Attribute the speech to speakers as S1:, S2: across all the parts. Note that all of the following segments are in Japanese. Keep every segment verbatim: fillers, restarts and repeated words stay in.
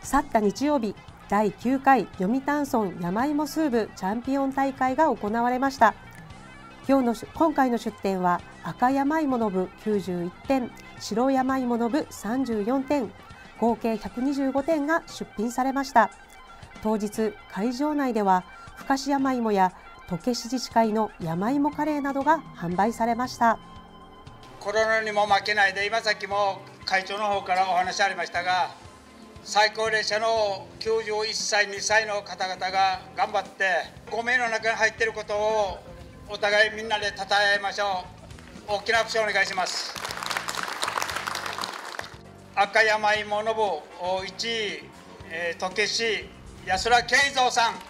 S1: 去った日曜日、だいきゅうかい読谷村山芋スーブチャンピオン大会が行われました。今日の今回の出展は赤山芋の部きゅうじゅういってん、白山芋の部さんじゅうよんてん、合計ひゃくにじゅうごてんが出品されました。当日、会場内では深志山芋や渡慶市自治会の山芋カレーなどが販売されました。
S2: コロナにも負けないで、今さっきも会長の方からお話ありましたが、最高齢者のきゅうじゅういっさい、にさいの方々が頑張ってごめいの中に入っていることをお互いみんなで称えましょう。大きな拍手をお願いします。赤山芋の部いちい、渡慶市安田慶三さん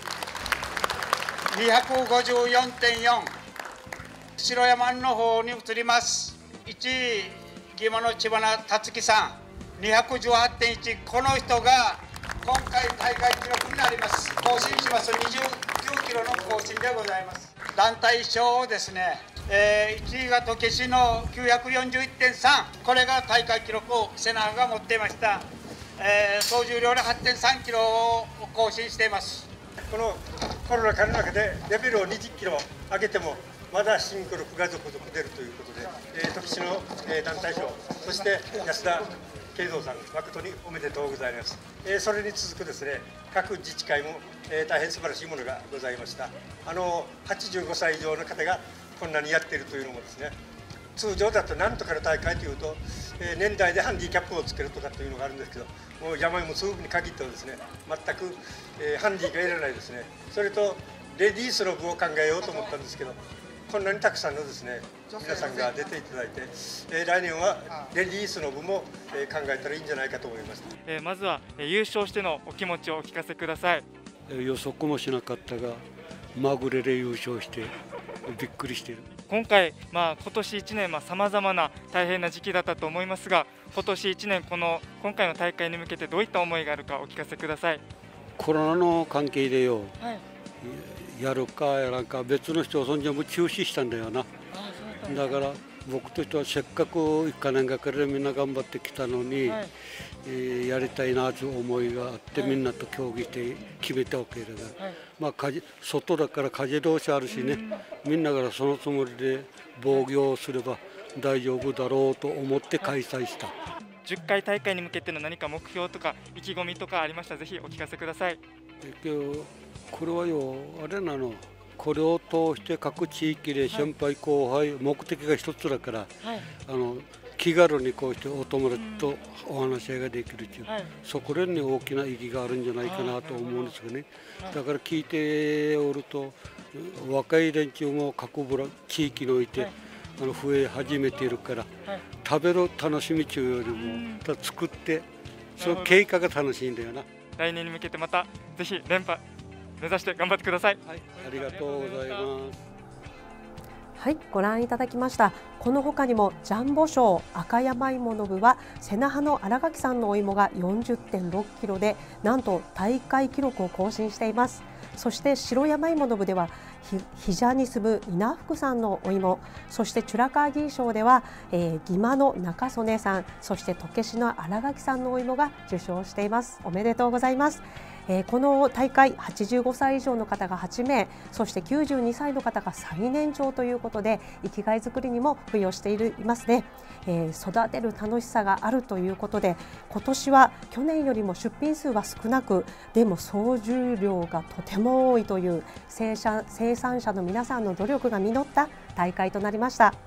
S2: にひゃくごじゅうよんてんよん、白山の方に移ります。いちい岐阜の知花達樹さんにひゃくじゅうはちてんいち、この人が今回大会記録になります。更新します。にじゅうきゅうキロの更新でございます。団体賞をですね、えー、いちいが渡慶市のきゅうひゃくよんじゅういってんさん、これが大会記録を瀬名が持っていました。えー、総重量で はちてんさんキロを更新しています。
S3: このコロナ禍の中でレベルをにじゅっキロ上げてもまだシンクロが続々出るということで、えー、渡慶市の、えー、団体賞、そして安田慶三さん、誠におめでとうございます。えー、それに続くですね、各自治会も、えー、大変素晴らしいものがございました。あのはちじゅうごさい以上の方がこんなにやっているというのもですね、通常だとなんとかの大会というと、えー、年代でハンディキャップをつけるとかというのがあるんですけど、もう山芋スープに限ってはですね、全く、えー、ハンディがいらないですね。それとレディースの部を考えようと思ったんですけど、こんなにたくさんのですね、皆さんが出ていただいて、えー、来年はレディースの部も、えー、考えたらいいんじゃないかと思います。
S4: えー、まずは優勝してのお気持ちをお聞かせください。
S5: 予測もしなかったが、まぐれで優勝してびっくりしている。
S4: 今回、まあ、今年いちねんさまざまな大変な時期だったと思いますが、今年いちねんこの今回の大会に向けてどういった思いがあるかお聞かせください。
S5: コロナの関係でよ、
S4: はい、
S5: やるかやらんか別の人をそんじゃも中止したんだよな。だから僕としてはせっかくいっかねんがかりでみんな頑張ってきたのに、はい、えー、やりたいなという思いがあって、はい、みんなと協議して決めたわけだから、はい、まあ風外だから風通しあるしね、みんなからそのつもりで防御をすれば大丈夫だろうと思って開催した。はい、
S4: じゅっかい大会に向けての何か目標とか意気込みとかありましたらぜひお聞かせください。
S5: えこれはよあれなの、これを通して各地域で先輩後輩、はい、目的が一つだから、はい、あの気軽にこうしてお友達とお話し合いができるという、はい、そこらに大きな意義があるんじゃないかなと思うんですよね。はい、だから聞いておると若い連中も各部地域において、はい、あの増え始めているから、はい、食べる楽しみというよりも作ってその経過が楽しいんだよな。
S4: 来年に向けてまたぜひ連覇目指して頑張ってください。
S5: はい、ありがとうございます。
S1: はい、ご覧いただきました。この他にもジャンボ賞赤山芋の部は瀬那覇の新垣さんのお芋が よんじゅってんろっキロでなんと大会記録を更新しています。そして白山芋の部では比謝に住む稲福さんのお芋、そしてチュラカーギー賞では、えー、義馬の中曽根さん、そして渡慶市の新垣さんのお芋が受賞しています。おめでとうございます。えー、この大会はちじゅうごさい以上の方がはちめい、そしてきゅうじゅうにさいの方が最年長ということで生きがいづくりにも付与しているいますね。えー、育てる楽しさがあるということで、今年は去年よりも出品数は少なく、でも総重量がとても多いという生産生産者の皆さんの努力が実った大会となりました。